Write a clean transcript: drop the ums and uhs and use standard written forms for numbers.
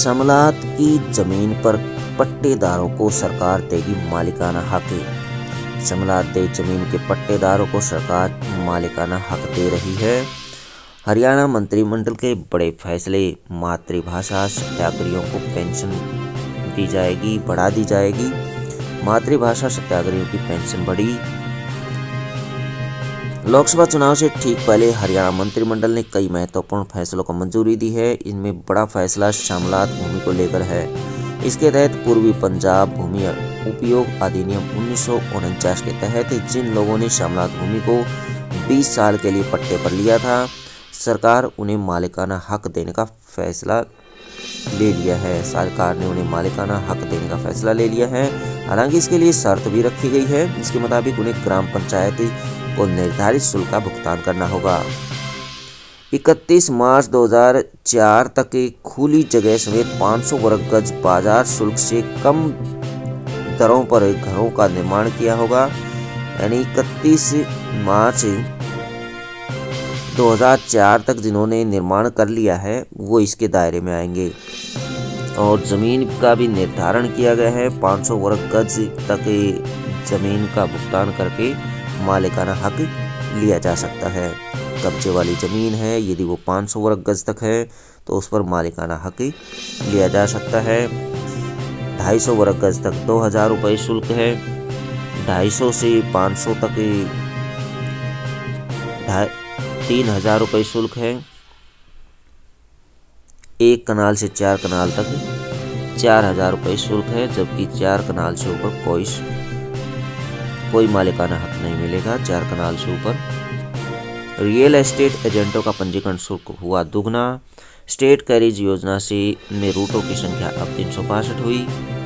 समलात की जमीन पर पट्टेदारों को सरकार देगी मालिकाना हक। समलात जमीन के पट्टेदारों को सरकार मालिकाना हक दे रही है। हरियाणा मंत्रिमंडल के बड़े फैसले, मातृभाषा सत्याग्रहियों को पेंशन दी जाएगी, बढ़ा दी जाएगी। मातृभाषा सत्याग्रहियों की पेंशन बढ़ी। लोकसभा चुनाव से ठीक पहले हरियाणा मंत्रिमंडल ने कई महत्वपूर्ण फैसलों को मंजूरी दी है। इनमें बड़ा फैसला समलात भूमि को लेकर है। इसके तहत पूर्वी पंजाब भूमि उपयोग अधिनियम 1949 के तहत जिन लोगों ने समलात भूमि को 20 साल के लिए पट्टे पर लिया था, सरकार उन्हें मालिकाना हक देने का फैसला ले लिया है। सरकार ने उन्हें मालिकाना हक देने का फैसला ले लिया है। हालांकि इसके लिए शर्त भी रखी गई है। इसके मुताबिक उन्हें ग्राम पंचायत को निर्धारित शुल्क का भुगतान करना होगा। 31 मार्च 2004 तक खुली जगह समेत 500 वर्ग गज बाजार शुल्क से कम दरों पर घरों का निर्माण किया होगा। यानी 31 मार्च 2004 तक जिन्होंने निर्माण कर लिया है वो इसके दायरे में आएंगे। और ज़मीन का भी निर्धारण किया गया है। 500 वर्ग गज तक ज़मीन का भुगतान करके मालिकाना हक लिया जा सकता है। कब्जे वाली ज़मीन है, यदि वो 500 वर्ग गज तक है तो उस पर मालिकाना हक लिया जा सकता है। 250 वर्ग गज तक 2000 रुपये शुल्क है। 250 से 500 तक 3000 रुपये शुल्क है। 1 कनाल से 4 कनाल तक 4000 रुपये शुल्क है। जबकि 4 कनाल से ऊपर कोई मालिकाना हक नहीं मिलेगा। 4 कनाल से ऊपर रियल एस्टेट एजेंटों का पंजीकरण शुल्क हुआ दुगना। स्टेट कैरिज योजना से में रूटों की संख्या अब 362 हुई।